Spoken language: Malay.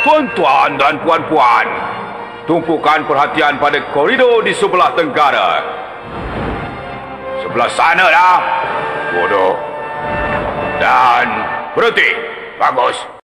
Tuan-tuan dan puan-puan, tumpukan perhatian pada koridor di sebelah tenggara. Sebelah sana lah, bodoh. Dan berhenti. Bagus.